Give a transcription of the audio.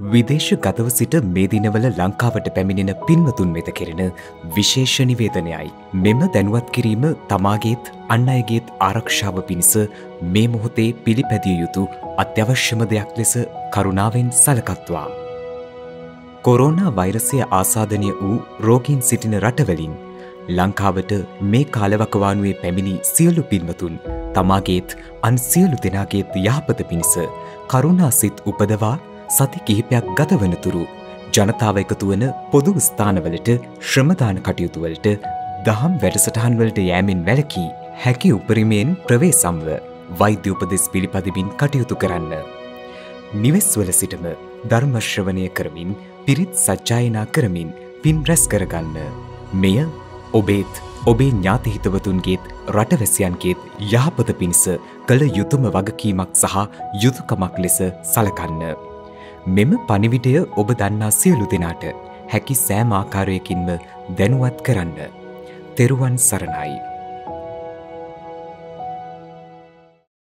විදේශ ගතව සිට මේ දිනවල ලංකාවට පැමිණෙන පින්වතුන් වෙත කෙරෙන විශේෂ නිවේදනයයි. මෙම දැනුවත් කිරීම තමාගේත් අන් අයගේත් ආරක්ෂාව පිණිස මේ මොහොතේ පිළිපැදිය යුතු අත්‍යවශ්‍යම දෙයක් ලෙස කරුණාවෙන් සලකත්වා. කොරෝනා වෛරසය ආසාදනය වූ රෝගීන් සිටින රටවලින් ලංකාවට මේ කාලවකවානුවේ පැමිණි සියලු පින්වතුන් තමාගේත් අන් සියලු දෙනාගේත් යහපත පිණිස කරුණා සිත් උපදවා සති කිහිපයක් ගතවනතුරු ජනතාව එකතු වන පොදු ස්ථානවලට ශ්‍රමදාන කටයුතු වලට දහම් වැඩසටහන් වලට යෑමෙන් වැළකී හැකි උපරිමයෙන් ප්‍රවේශම්ව වෛද්‍ය උපදෙස් පිළිපදිමින් කටයුතු කරන්න. නිවෙස්වල සිටම ධර්ම ශ්‍රවණය කරමින් පිරිත් සජ්ජායනා කරමින් පින් රැස් කරගන්න. මෙය ඔබේත් ඔබේ ඥාති හිතවතුන්ගේත් රටවැසියන්ගේත් යහපත පිණිස කළ යුතුම වගකීමක් සහ යුතුයකමක් ලෙස සලකන්න. මෙම පණිවිඩය ඔබ දන්නා සියලු දෙනාට හැකි සෑම ආකාරයකින්ම දැනුවත් කරන්න. තෙරුවන් සරණයි.